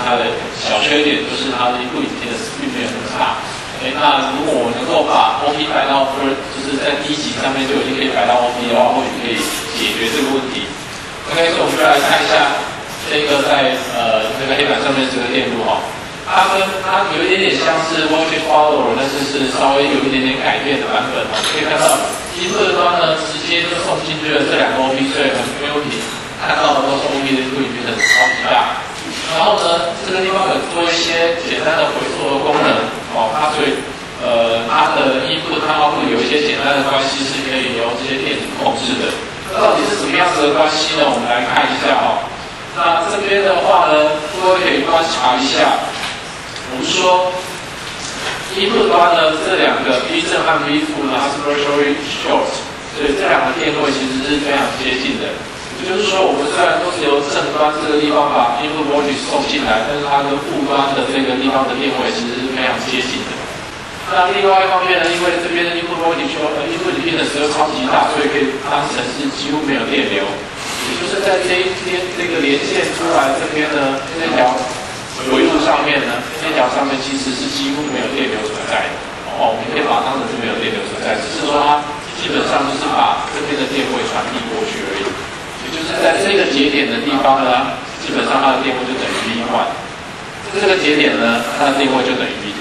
它的小缺点就是它的input影片的 speed 没有那么大。那如果我能够把 OP 摆到就是在第一级上面就已经可以摆到 OP 的话，或许可以解决这个问题。OK， 所以我们就来看一下这个在这个黑板上面这个电路哈，它有一点点像是 voltage follower， 但是是稍微有一点点改变的版本。可以看到input端呢直接就送进去了这两个 OP， 所以很没问题。看到的都是 OP 的input影片很超级大。然后呢，这个地方可做一些简单的回溯的功能哦，它所以它的input和output有一些简单的关系是可以由这些电子控制的。到底是什么样子的关系呢？我们来看一下哦。那这边的话呢，各位可以观察一下，我们说input端呢这两个 V 正和 V 负呢，它是 virtually short， 所以这两个电位其实是非常接近的。也就是说，我们虽然都是由正端这个地方把 input voltage 送进来，但是它跟负端的这个地方的电位其实是非常接近的。那另外一方面呢，因为这边的 input voltage input impedance又超级大，所以可以当成是几乎没有电流。也就是在这个连线出来这边呢，这条回路上面呢，这条上面其实是几乎没有电流存在的。哦，我们可以把它当成是没有电流存在，只是说它基本上就是把这边的电位传递过去而已。就是在这个节点的地方呢，基本上它的电位就等于 V1， 这个节点呢，它的电位就等于 V2。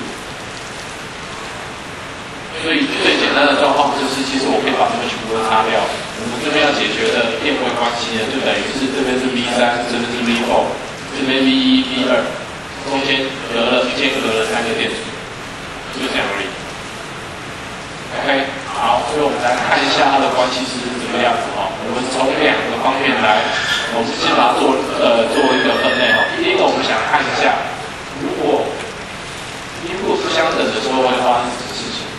所以最简单的状况就是，其实我可以把这边全部都擦掉。我们这边要解决的电位关系呢，就等于是这边是 V3， 这边是 V4， 这边 V1、V2， 中间间隔了3个电阻，就这样而已。OK， 好，所以我们来看一下它的关系是怎么样子哈。我们从2个方面来，我们先把它做一个分类哈。第一个，我们想看一下，如果input不相等的时候会发生什么事情？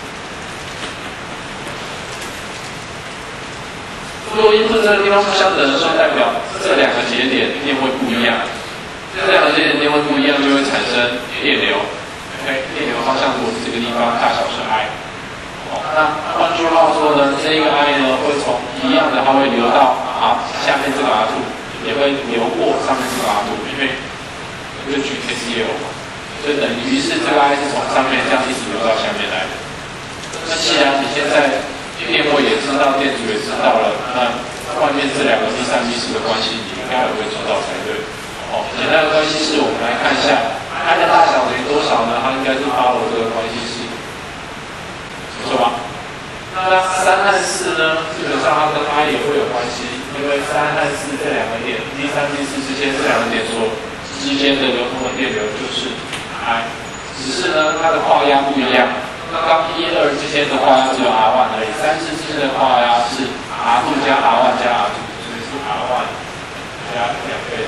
如果input这个地方不相等的时候，代表这两个节点电位不一样，这两个节点电位不一样就会产生电流。OK， 电流方向如果是这个地方，大小是 I。那换句话说呢，这一个 I 呢会从一样的，它会流到下面这个 R2， 也会流过上面这个 R2， 因为这个举 KCL 嘛，所以等于是这个 I 是从上面这样一直流到下面来的。那既然你现在电位也知道，电阻也知道了，那外面这两个 V3、V4的关系，你应该也会知道才对。简单的关系式我们来看一下 ，I 的大小等于多少呢？它应该是 follow 这个关系式。没错吧？那3和4呢？基本上它跟 I 也会有关系，因为3和4这两个点 ，V3、V4之间这两个点所之间的流通的电流就是 I， 只是呢它的跨压不一样。刚刚1、2之间的跨压只有 R1 而已，3、4之间的跨压是 R2 加 R1 加 R2， 所以是 R1 加2倍的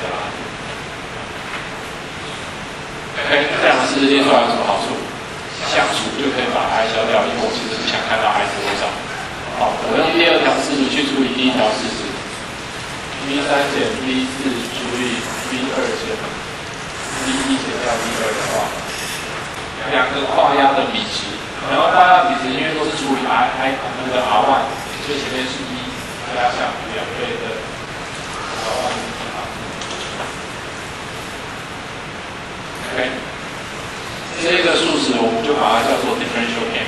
R2。OK， 这两个式子列出来有什么好处？相除就可以把 I 消掉，因为我其实不想看到 I 是多少。好，我用第2条式子去除以第1条式子 ，V3 减 V4 除以 V2 减 V1 减掉 V2 的话，两个跨压的比值，然后跨压比值因为都是除以 I 那个 R1， 所以前面是1加上2倍的 R1。OK。这个数值我们就把它叫做 differential gain。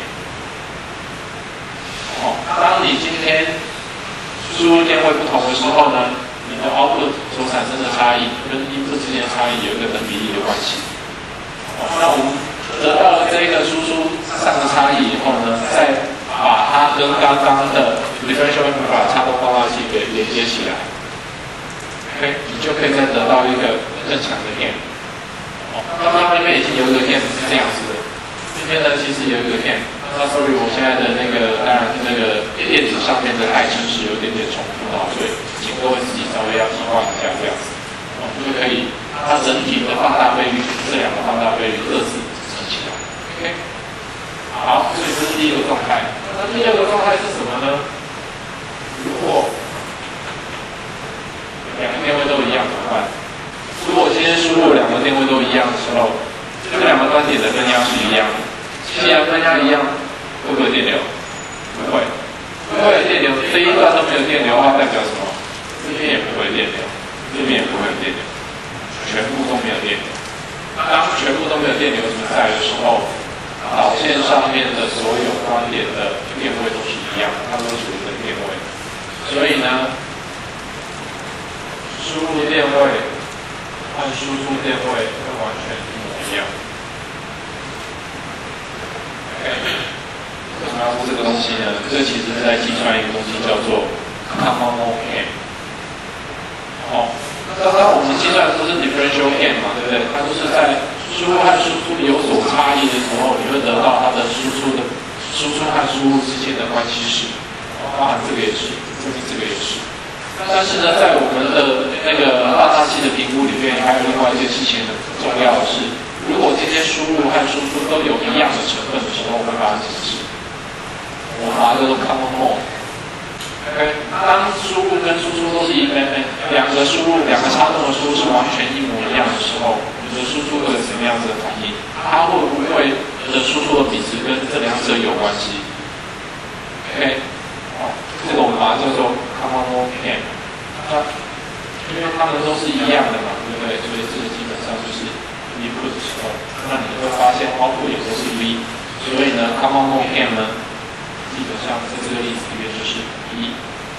当你今天输入电位不同的时候呢，你的 output 所产生的差异跟 input 之间的差异有一个等比例的关系。那我们得到了这个输出上的差异以后呢，再把它跟刚刚的 differential amplifier 差动放大器给连接起来。OK， 你就可以再得到一个更强的 gain。刚刚那边已经有一个 gain 是这样子的，这边呢其实有一个 gain。那 sorry， 我现在的那个当然那个电子上面的代称是有点重复的，所以请各位自己稍微要替换一下这样子，就可以它整体的放大倍率这两个放大倍率各自组成起来。OK， 好，所以这是第一个状态。那第二个状态是什么呢？如果两个电位都一样怎么办？如果今天输入两个电位都一样的时候，这两个端点的分压是一样的。既然分压一样，会不会有电流？不会，不会有电流。这一段都没有电流的话，代表什么？这边也不会有电流，这边也不会有电流，全部都没有电流。 当全部都没有电流存在的时候，导线上面的所有关联的电位都是一样，它们都属于等电位。所以呢，输入电位和输出电位会完全一模一样。OK， 为什么要做这个东西呢？这其实是在计算一个东西叫做 common mode gain。刚刚我们计算的都是 differential gain 嘛，对不对？它都是在输入和输出有所差异的时候，你会得到它的输出和输入之间的关系式，包含这个也是，这个也是。但是呢，在我们的那个放大器的评估里面，还有另外一件事情很重要的是，如果今天输入和输出都有一样的成分的时候，会发生什么事？我们把它叫做 common mode。OK， 当输入跟输出都是两个插动的输入是完全一模一样的时候，你的输出会有什么样子的反应？它会不会的输出的比值跟这两者有关系 ？OK， 这个我们把它叫做 common mode gain。因为它们都是一样的嘛，对不对？所以这个基本上就是 input 的时候，那你会发现 output 也都是 V， 所以呢 common mode gain 呢，基本上在这个例子里面就是1。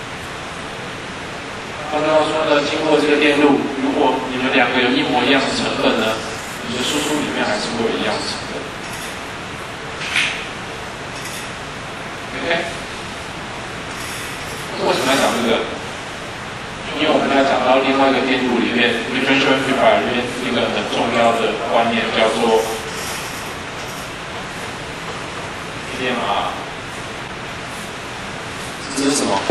刚刚说呢，经过这个电路，如果你们两个有一模一样的成分呢，你的输出里面还是会有一样的成分。OK， 为什么要讲这个？因为我们要讲到另外一个电路里面 ，differential amplifier 里面一个很重要的观念叫做 PDMR。这是什么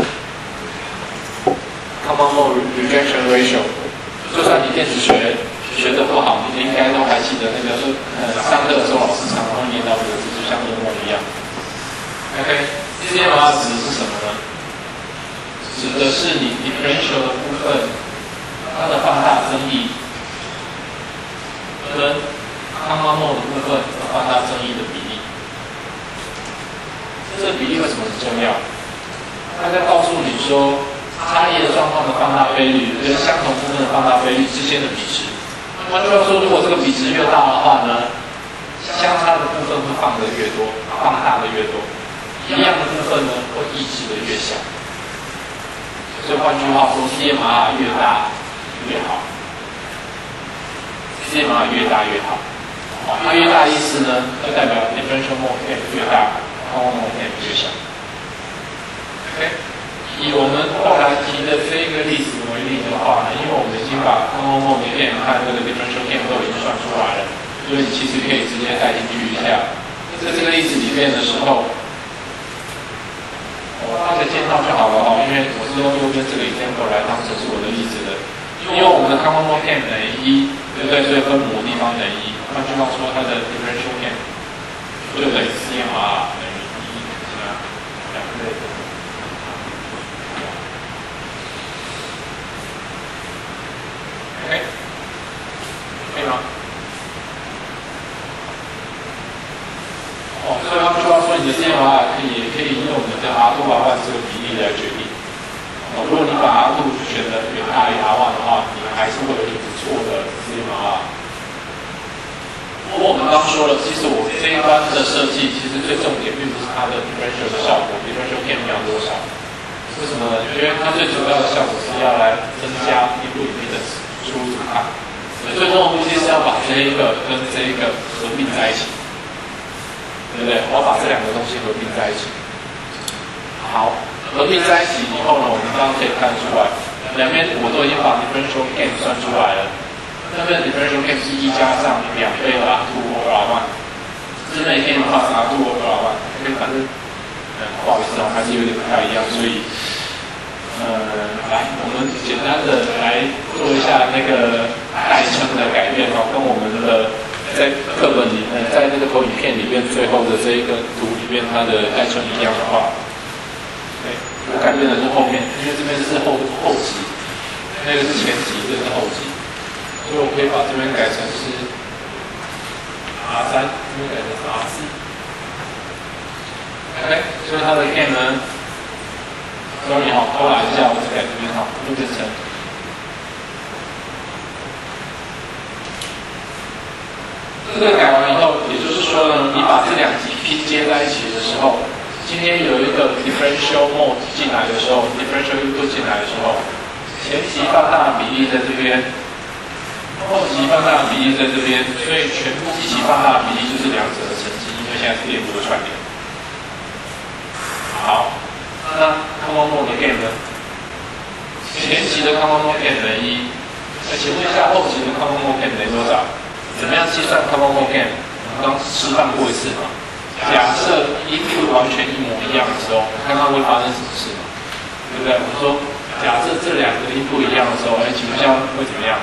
？Common mode rejection ratio。就算你电子学得不好，你应该都还记得那个上课的时候老师常常会念到这个字，就像英文一样。OK，PDMR 指的是什么呢？指的是你 differential 的部分，它的放大增益跟 common mode 的部分的放大增益的比例。这个比例为什么很重要？它在告诉你说，差异的状况的放大倍率跟相同部分的放大倍率之间的比值。换句话说，如果这个比值越大的话呢，相差的部分会放得越多，放大的越多；一样的部分呢，会抑制的越小。所以换句话说 ，PDMR 越大越好 ，PDMR 越大越好。它越大意思呢，就代表 differential mode gain 越大 ，common mode gain 越小。OK， 以我们后来提的这个例子为例的话呢，因为我们已经把 common mode gain 和这个 differential gain 都已经算出来了，所以你其实可以直接带进去一下。在这个例子里面的时候。那个介绍就好了因为我是用右边这个 example 来当成是我的例子的。因为我们的 common mode gain 等于1，对不对？所以分母的地方等于1。换句话说，它的 differential gain 就等于 CMR 等于1加2倍的。OK， 可以吗？所以换句话说，你的 CMR 也可以用你的 R2 R1 这个比例来决定。如果你把 R2 选的远大于 R1 的话，你还是会有一个不错的 CMR。不过我们刚说了，其实我这一端的设计，其实最重点并不是它的 differential 的效果 ，differential gain 要多少？为什么呢？因为它最主要的效果是要来增加input impedance 输入阻抗。最终的目的是要把这一个跟这一个合并在一起。对不对？我要把这两个东西合并在一起。好，合并在一起以后呢，我们刚刚可以看出来，两边我都已经把 differential gain 算出来了。那边 differential gain 是1加上2倍的 R2 over R1。这边 gain 的话是 R2 over R1。因为反正不好意思还是有点不太一样，所以来，我们简单的来做一下那个代称的改变跟我们的。在课本里面，在那个投影片里面最后的这一个图里面，它的代称一样的话，我改变的是后面，因为这边是后级，那个是前级，这个是后级，所以我可以把这边改成是 R3， 这边改成 R4。OK， 所以它的 gain 呢 ，sorry 偷懒一下，我只改这边就变成。 这个改完以后，也就是说呢，你把这两极拼接在一起的时候，今天有一个 differential mode 进来的时候 ，differential input 进来的时候，前极放大比例在这边，后极放大比例在这边，所以全部一起放大比例就是两者的乘积，因为现在是电路的串联。好，那 common mode gain 呢？前极的 common mode gain 等于1，那请问一下后极的 common mode gain 等于多少？怎么样计算 common mode gain？ 我们刚示范过一次嘛。假设input完全一模一样的时候，看看会发生什么事嘛？对不对？我们说，假设这两个input一样的时候，请问一下会怎么样？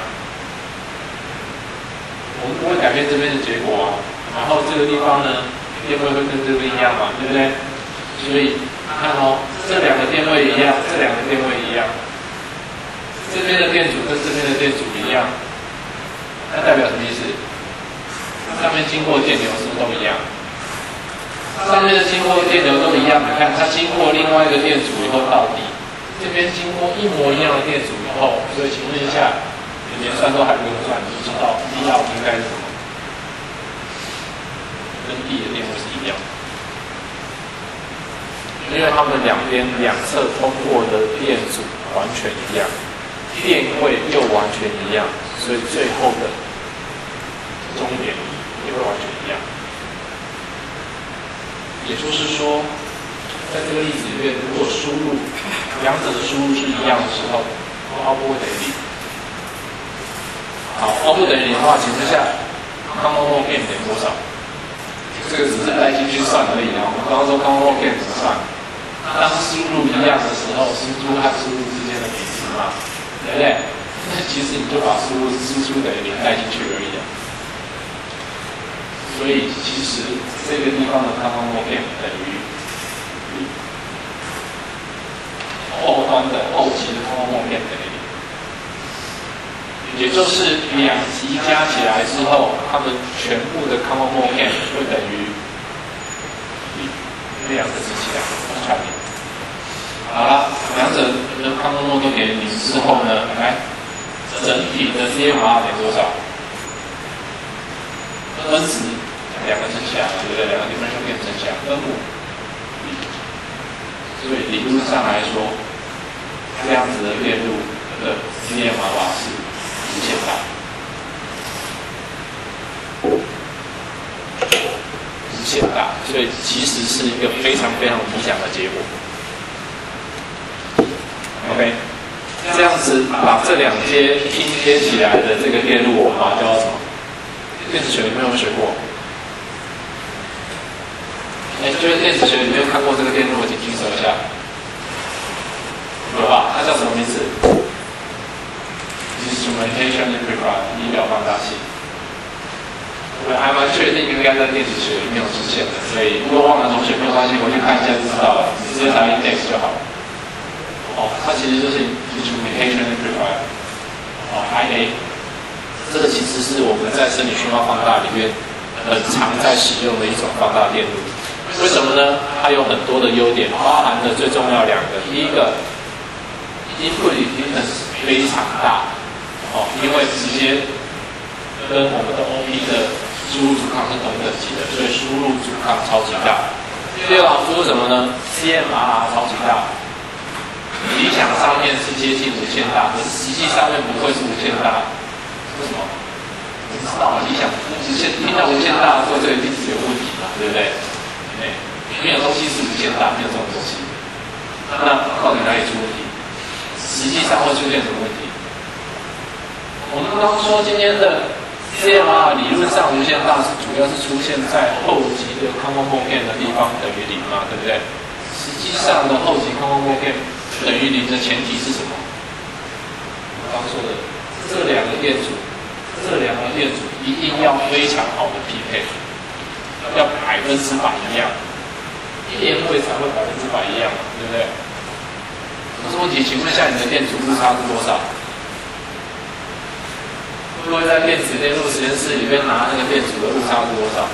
我们不会改变这边的结果啊。然后这个地方呢，电位会跟这边一样嘛，对不对？所以看哦，这两个电位一样，这两个电位一样，这边的电阻跟这边的电阻一样，那代表什么意思？上面经过电流是不是都一样？上面的经过电流都一样，你看它经过另外一个电阻以后到底，这边经过一模一样的电阻以后，所以请问一下，你连算都还不用算，你就知道 D 要应该是什么？跟 D 的电位是一样的，因为它们两侧通过的电阻完全一样，电位又完全一样，所以最后的终点也会完全一样。也就是说，在这个例子里面，如果输入两者的输入是一样的时候 ，output 会等于0。好 ，output 等于0的话，请问一下 common mode gain 等于多少？这个只是带进去算而已啊。我们刚刚说 common mode gain 怎么算？当输入一样的时候，输出和输入之间的比值嘛，对不对？那其实你就把输出等于0带进去而已啊。所以其实这个地方的 common mode gain 等于后端的后期的 common mode gain 等于0，也就是两极加起来之后，它们全部的 common mode gain 会等于这两个机器两个串联。好了，两者的 common mode 都给0之后呢，来整体的 CMR 等于多少？分子两个乘起来，对不对？两个 differential gain 乘起来，分母。所以理论上来说，这样子的电路的 CMR 是无限大，无限大，所以其实是一个非常非常理想的结果。OK， 这样子把这两阶拼接起来的这个电路，我们把它叫什么？电子学里面有没有学过？就是电子学里面有看过这个电路，请举手一下。有吧？它叫什么名字 ？Instrumentation amplifier， 仪表放大器。我还蛮确定应该在电子学里面有出现的，所以如果忘了同学没有关系，回去看一下就知道了，你直接查 index 就好了。哦，它其实就是 Instrumentation amplifier， IA。这个其实是我们在生理讯号放大里面很常在使用的一种放大电路。为什么呢？它有很多的优点，包含的最重要两个。第一个 ，input impedance 非常大，因为直接跟我们的 OP 的输入阻抗是同等级的，所以输入阻抗超级大。第二个好处是什么呢 ？CMRR 超级大，理想上面是接近无限大，可是实际上面不会是无限大。为什么？我知道理想听到无限大的时候，这一定是有问题嘛，对不对？没有东西是无限大，没有这种东西。那到底哪里出问题？实际上会出现什么问题？我们刚刚说今天的 CMR 理论上无限大是主要是出现在后级的 common mode gain 的地方等于0嘛，对不对？实际上的后级 common mode gain 等于0的前提是什么？我刚说的这两个电阻一定要非常好的匹配，要100%一样，电位才会100%一样，对不对？可是问题，请问一下，你的电阻误差是多少？各位在电子电路实验室里面拿那个电阻的误差是多少？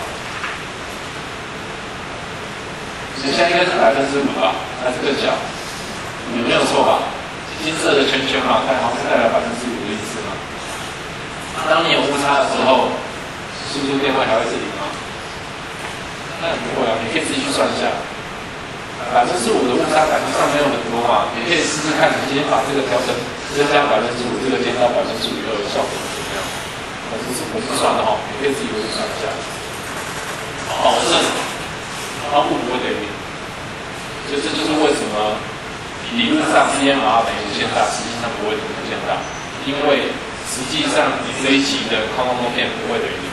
现在应该是5%吧，还是更小？有没有错吧？金色的圈圈嘛，它好像是代表5%的意思嘛。当你有误差的时候， 是不是电位还会是0啊？那不会啊，你可以自己去算一下。5%的误差感觉上没有很多嘛，你可以试试看，你今天把这个调成增加5%，这个减到5%以后的效果怎么样？我是算的哈，你可以自己回去算一下。保证它不会等于0，这就是为什么理论上 CMR 等于无限大，实际上不会等于无限大，因为实际上你这一级的抗光片不会等于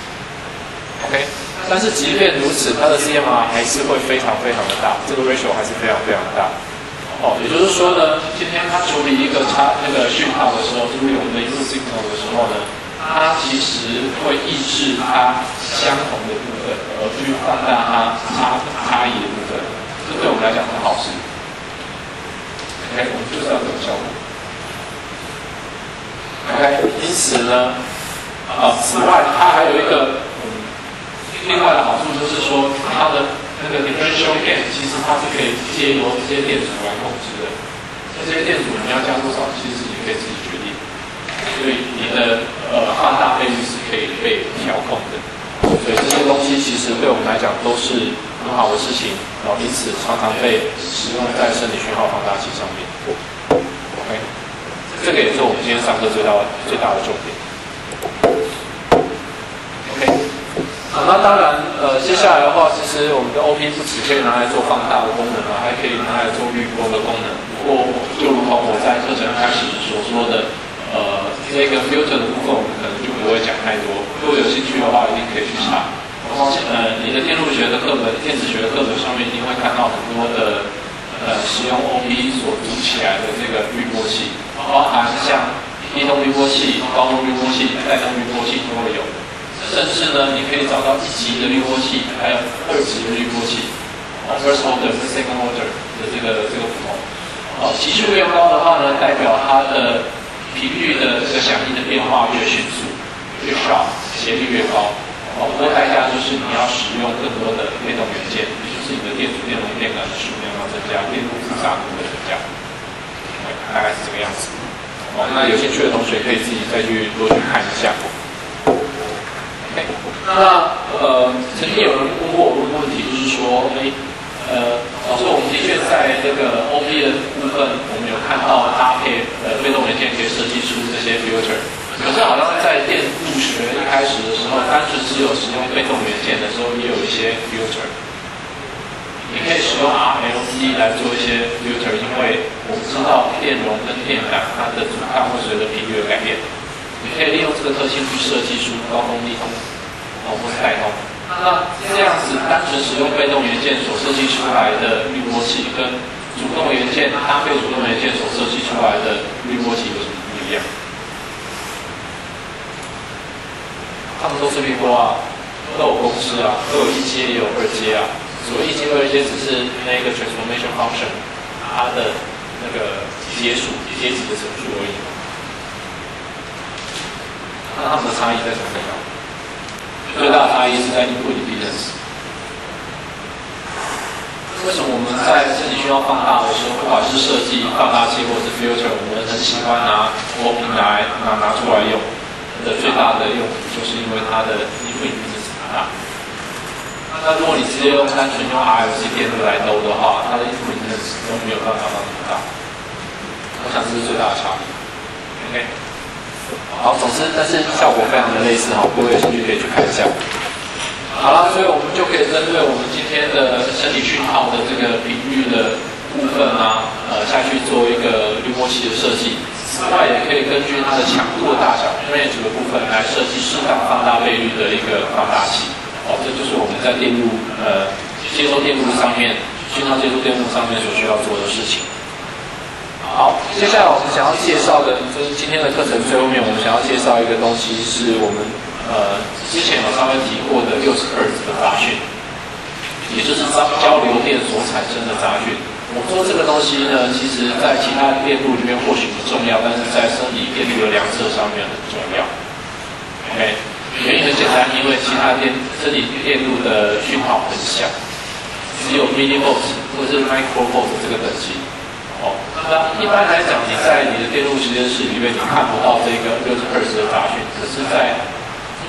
0。OK。但是即便如此，它的 CMR 还是会非常非常的大，这个 ratio 还是非常非常的大。也就是说呢，今天它处理一个讯号的时候，处理我们的 input signal 的时候呢，它其实会抑制它相同的部分，而去放大它差异的部分。这对我们来讲是好事。OK， 我们就是要这种效果。OK， 因此呢，此外它还有一个。另外的好处就是说，它的那个 differential gain 其实它是可以借由这些电阻来控制的。这些电阻你要加多少，其实你可以自己决定。所以你的放大倍率是可以被调控的。所以这些东西其实对我们来讲都是很好的事情，因此常常被使用在生理讯号放大器上面。OK， 这个也是我们今天上课最大的重点。OK。那当然，接下来的话，其实我们的 OP 不只可以拿来做放大的功能啊，还可以拿来做滤波的功能。不过，就如同我在课程开始所说的，这个 filter 的部分我们可能就不会讲太多。如果有兴趣的话，一定可以去查。你的电路学的课本、电子学的课本上面一定会看到很多的使用 OP 所组起来的这个滤波器，包含像低动滤波器、高动滤波器、带动滤波器都会有。甚至呢，你可以找到1级的滤波器，还有2级的滤波器，first order 跟 second order 的这个不同。级数越高的话呢，代表它的频率的这个响应的变化越迅速、越 sharp， 斜率越高。不过代价就是你要使用更多的被动元件，也就是你的电阻、电容、电感的数量要增加，电路复杂度的增加。大概是这个样子。那有兴趣的同学可以自己再去多去看一下。那曾经有人问过我一个问题，就是说，老师，我们的确在这个 OP 的部分，我们有看到搭配被动元件可以设计出这些 filter， 可是好像在电路学一开始的时候，单纯只有使用被动元件的时候，也有一些 filter。你可以使用 RLC 来做一些 filter， 因为我们知道电容跟电感它的阻抗会随着频率的改变。你可以利用这个特性去设计出高功率或是带动。那这样子单纯使用被动元件所设计出来的滤波器，跟主动元件搭配主动元件所设计出来的滤波器有什么不一样？它们都是滤波啊，都有公式啊，都有1阶也有2阶啊。所谓1阶、2阶只是那个 transformation function 它的那个阶级的乘数而已。那它们的差异在什么地方？最大的差异是在 input impedance。为什么我们在生理讯号放大的时候，不管是设计放大器或者是 filter， 我们很喜欢拿 OP 拿出来用的最大的用途，就是因为它的 input impedance 很大。那如果你直接单纯用 RLC 电路来兜的话，它的 input impedance 都没有办法到那么大。我想这是最大的差别。OK。好，总之，但是效果非常的类似哈，各位有兴趣可以去看一下。好了，所以我们就可以针对我们今天的生理讯号的这个频率的部分啊，下去做一个滤波器的设计。此外，也可以根据它的强度的大小 range 的部分来设计适当放大倍率的一个放大器。这就是我们在电路接收电路上面，讯号接收电路上面所需要做的事情。好，接下来我们想要介绍的，就是今天的课程最后面，我们想要介绍一个东西，是我们之前有稍微提过的60赫兹的杂讯，也就是交流电所产生的杂讯。我说这个东西呢，其实在其他电路里面或许不重要，但是在生理电路的量测上面很重要。OK， 原因很简单，因为其他生理电路的讯号很小，只有 millivolt 或者是 microvolt 这个等级。那一般来讲，你在你的电路实验室里面，你看不到这个60赫兹的杂讯，可是在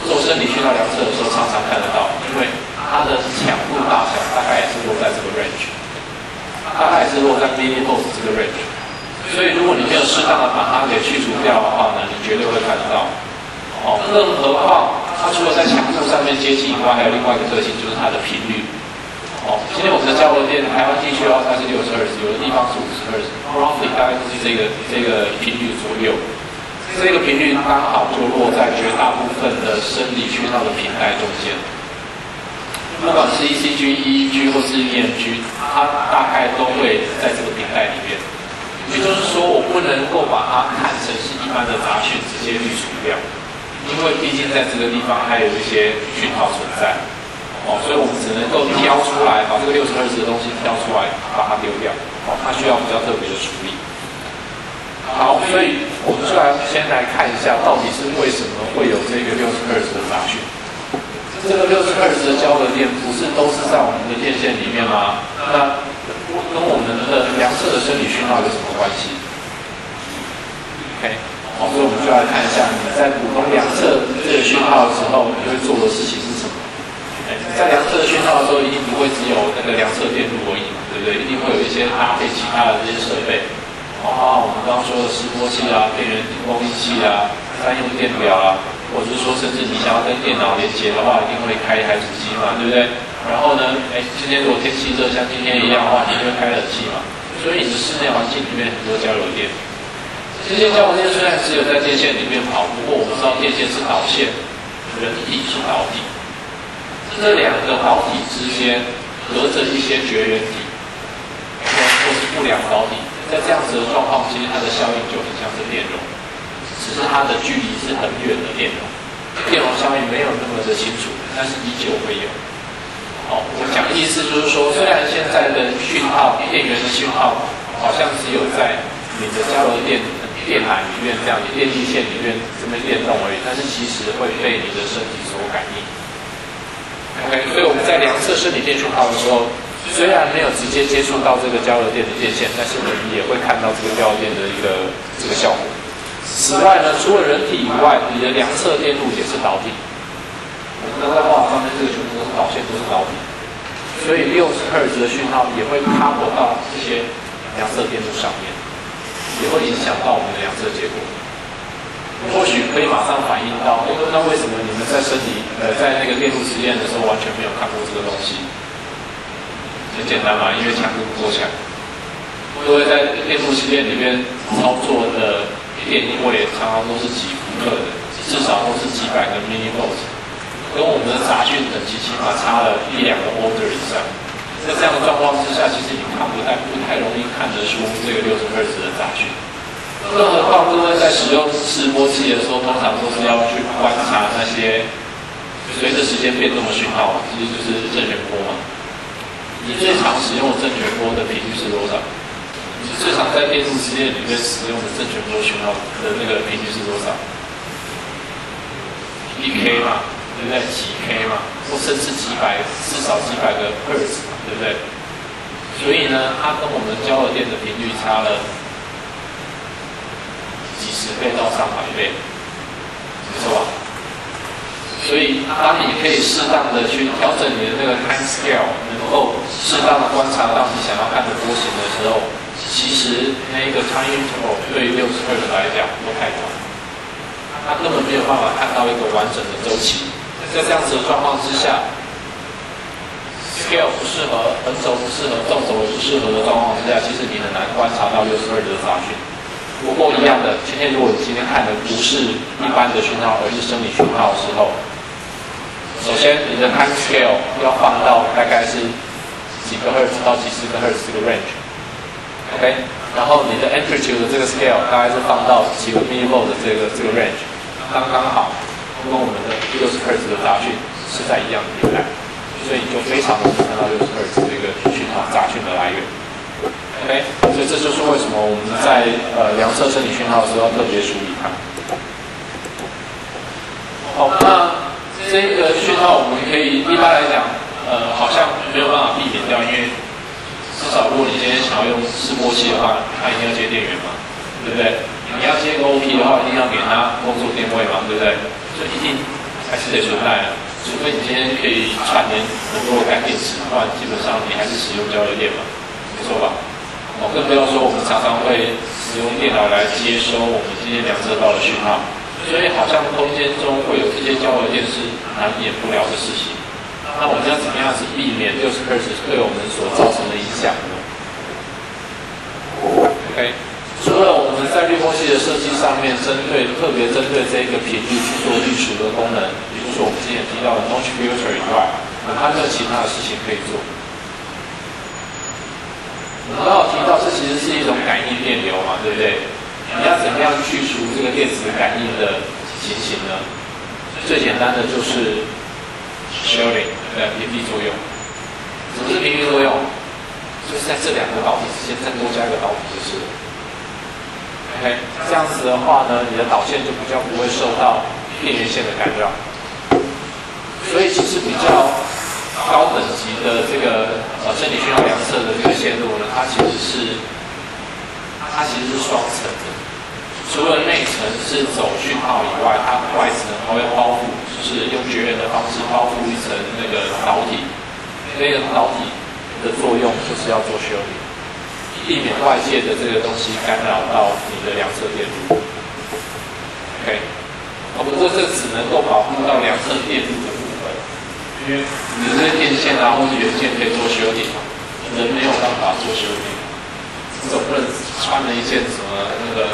做生理讯号量测的时候，常常看得到，因为它的强度大小大概也是落在这个 range， 大概也是落在 millivolts 这个 range。所以如果你没有适当的把它给去除掉的话呢，你绝对会看得到。更何况它除了在强度上面接近以外，还有另外一个特性，就是它的频率。今天我们的交流电，台湾地区的话它是60赫兹，有的地方是50赫兹 ，roughly 大概就是这个频率左右。这个频率刚好就落在绝大部分的生理讯号的频带中间。不管是 ECG、EEG 或是 EMG， 它大概都会在这个频带里面。也就是说，我不能够把它看成是一般的杂讯直接滤除掉，因为毕竟在这个地方还有一些讯号存在。所以我们只能够挑出来，把这个60赫兹的东西挑出来，把它丢掉。它需要比较特别的处理。好，所以我们就先来看一下，到底是为什么会有这个60赫兹的杂讯。这个60赫兹的交流电不是都是在我们的电线里面吗？那跟我们的量测的生理讯号有什么关系 ？OK， 所以我们就来看一下你在普通量测这个讯号的时候，你会做的事情是什么？在量测讯号的时候，一定不会只有那个量测电路而已嘛，对不对？一定会有一些搭配其他的这些设备，包括我们刚刚说的示波器啊、电源供应器啊、三用电表啊，或者是说甚至你想要跟电脑连接的话，一定会开一台主机嘛，对不对？然后呢，今天如果天气热，像今天一样的话，你就会开冷气嘛，所以你的室内环境里面很多交流电。这些交流电虽然只有在电线里面跑，不过我们知道电线是导线，人体是导体。这两个导体之间隔着一些绝缘体，或是不良导体，在这样子的状况，其实它的效应就很像是电容，只是它的距离是很远的电容，电容效应没有那么的清楚，但是依旧会有。我讲的意思就是说，虽然现在的讯号，电源的讯号好像只有在你的交流电缆里面这样，电力线里面这么电动而已，但是其实会被你的身体所感应。OK， 所以我们在量测生理电讯号的时候，虽然没有直接接触到这个交流电的电线，但是我们也会看到这个交流电的这个效果。此外呢，除了人体以外，你的量测电路也是导体。我们在画上面这个全部都是导线，都是导体，所以60赫兹的讯号也会 cover 到这些量测电路上面，也会影响到我们的量测结果。或许可以马上反映到，那为什么你们在在那个电路实验的时候完全没有看过这个东西？很简单嘛，因为强度不够强。因为在电路实验里面操作的电位常常都是几伏特的，至少都是几百个 millivolts， 跟我们的杂讯等级起码差了1-2个 order 以上。在这样的状况之下，其实你不太容易看得出这个60赫兹的杂讯。更何况各位在使用示波器的时候，通常都是要去观察那些随着时间变动的讯号，其实就是正弦波嘛。你最常使用的正弦波的频率是多少？你最常在电路实验里面使用的正弦波讯号的那个频率是多少？1K 嘛，对不对？几 K 嘛，或甚至至少几百个赫兹，对不对？所以呢，它跟我们交流电的频率差了几十倍到上百倍，没错吧？所以当你可以适当的去调整你的那个 time scale， 能够适当的观察到你想要看的波形的时候，其实那个 time interval 对于60赫兹来讲不太短，它根本没有办法看到一个完整的周期。在这样子的状况之下 ，scale 不适合，横轴不适合，纵轴也不适合的状况之下，其实你很难观察到60赫兹的杂讯。不过一样的，如果你今天看的不是一般的讯号，而是生理讯号的时候，首先你的 time scale 要放到大概是几个赫兹到几十个赫兹这个 range，OK， 然后你的 amplitude 的这个 scale 大概是放到几个 millivolt 的这个 range， 刚刚好，跟我们的60赫兹的杂讯是在一样的频带，所以你就非常容易看到60赫兹这个讯号杂讯的来源。OK， 所以这就是为什么我们在量测生理讯号的时候要特别处理它。好，那这个讯号我们可以一般来讲，好像没有办法避免掉，因为至少如果你今天想要用示波器的话，它一定要接电源嘛，对不对？你要接个 OP 的话，一定要给它工作电位嘛，对不对？所以一定还是得存在的。除非你今天可以串联很多的干电池，不然基本上你还是使用交流电嘛，没错吧？更不要说我们常常会使用电脑来接收我们今天量测到的讯号，所以好像空间中会有这些交流电是难免不了的事情。那我们要怎么样子避免60 Hz 对我们所造成的影响呢 ？OK， 除了我们在滤波器的设计上面特别针对这个频率去做滤除的功能，比如说我们之前提到的 notch filter 以外，我们还有其他的事情可以做。我们刚好提到，这其实是一种感应电流嘛，对不对？你要怎么样去除这个电子感应的情形呢？最简单的就是 shielding， 对，屏蔽作用。什么是屏蔽作用？就是在这两个导体之间再多加一个导体就是。OK， 这样子的话呢，你的导线就比较不会受到电源线的干扰。所以其实比较高等级的这个生理讯号量测的这个线路呢，它其实是双层的。除了内层是走讯号以外，它外层还会包覆，就是用绝缘的方式包覆一层那个导体。那个导体的作用就是要做修理，避免外界的这个东西干扰到你的量测电路。OK， 不过这只能够保护到量测电路的部分。因为你这些电线啊，或是元件可以做修理，人没有办法做修理。总不能穿了一件什么那个，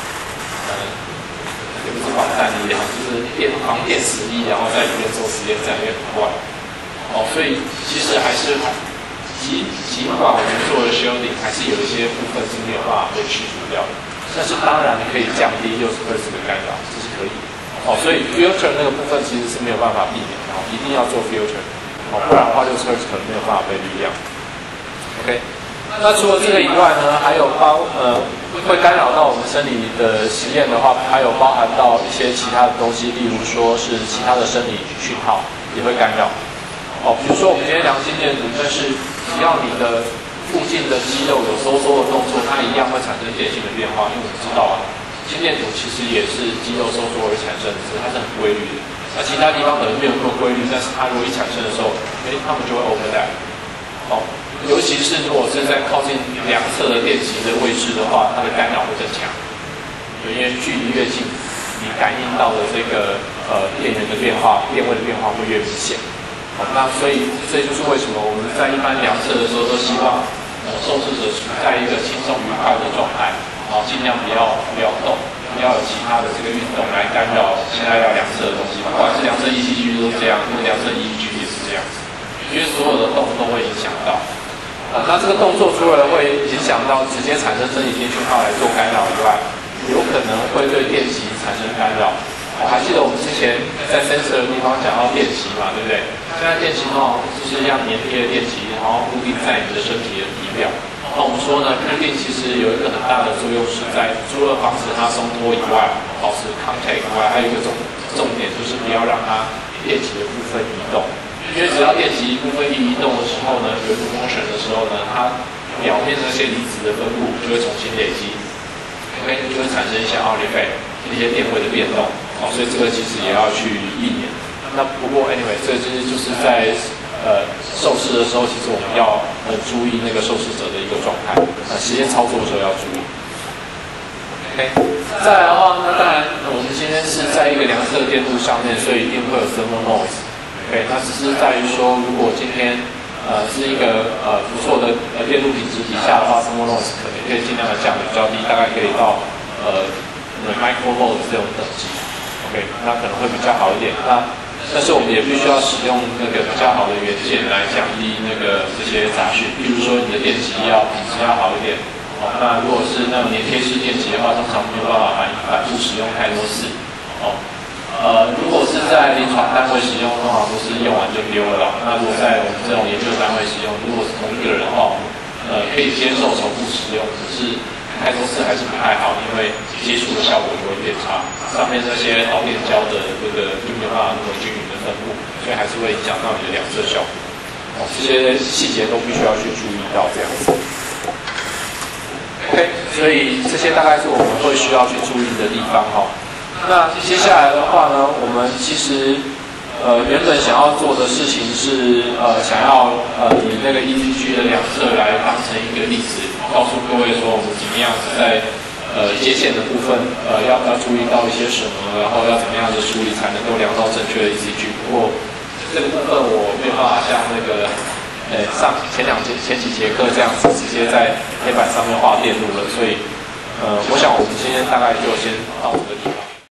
也不是防弹衣啊，就是防电池衣，然后在里面做实验，这样也很怪。所以其实还是尽管我们做了修理，还是有一些部分是没有办法被去除掉的。但是当然可以降低60 Hz 的干扰，这是可以的。所以 filter 那个部分其实是没有办法避免的，一定要做 filter，不然的话60 Hz 可能没有办法被滤亮。OK， 那除了这个以外呢，还有会干扰到我们生理的实验的话，还有包含到一些其他的东西，例如说是其他的生理讯号也会干扰。比如说我们今天量心电图，但是只要你的附近的肌肉有收缩的动作，它一样会产生电性的变化，因为我们知道啊。心电图其实也是肌肉收缩而产生的，只是它是很规律的。那其他地方可能没有那么规律，但是它如果一产生的时候，它们就会 overlap。尤其是如果是在靠近量测的电极的位置的话，它的干扰会更强。因为距离越近，你感应到的这个电源的变化、电位的变化会越明显。那所以这就是为什么我们在一般量测的时候都希望受试者处在一个轻松愉快的状态。尽量不要动，不要有其他的这个运动来干扰现在要量测的东西。不管是量测 ECG 都是这样，或者量测 EEG 也是这样子，因为所有的动都会影响到。那这个动作除了会影响到直接产生生理电讯号来做干扰以外，有可能会对电极产生干扰。我还记得我们之前在 sensor 的地方讲到电极嘛，对不对？现在电极就是像粘贴的电极，然后固定在你的身体的仪表。那我们说呢，固定其实有一个很大的作用是在除了防止它松脱以外，保持 contact 以外，还有一个重点就是不要让它电极的部分移动。因为只要电极部分一移动的时候呢，有一个 motion 的时候呢，它表面那些离子的分布就会重新累积 ，OK， 就会产生一些 artifact， 一些电位的变动。所以这个其实也要去避免。那不过 anyway， 这就是在受试的时候，其实我们要注意那个受试者的一个状态，实验操作的时候要注意。OK， 再来的话，那当然我们今天是在一个量测电路上面，所以一定会有 thermal noise。OK， 那只是在于说，如果今天是一个不错的电路品质底下的话 ，thermal noise 可能可以尽量的降得比较低，大概可以到microvolt 这种等级。OK， 那可能会比较好一点。但是我们也必须要使用那个比较好的元件来降低这些杂讯。比如说你的电极品质要好一点。那如果是那种粘贴式电极的话，通常没有办法反复使用太多次。如果是在临床单位使用，通常都是用完就丢了啦。那如果在我们这种研究单位使用，如果是同一个人的话，可以接受重复使用，只是太多次还是不太好，因为接触的效果就会变差，上面那些导电胶的这个就没有办法那么均匀的分布，所以还是会影响到你的量测效果。这些细节都必须要去注意到这样子。OK， 所以这些大概是我们会需要去注意的地方哈。那接下来的话呢，我们其实原本想要做的事情是想要以那个 ECG 的两侧来当成一个例子，告诉各位说我们怎么样在接线的部分要注意到一些什么，然后要怎么样的处理才能够量到正确的 ECG。不过这个部分我没有办法像那个上前几节课这样子直接在黑板上面画电路了，所以我想我们今天大概就先到这个地方。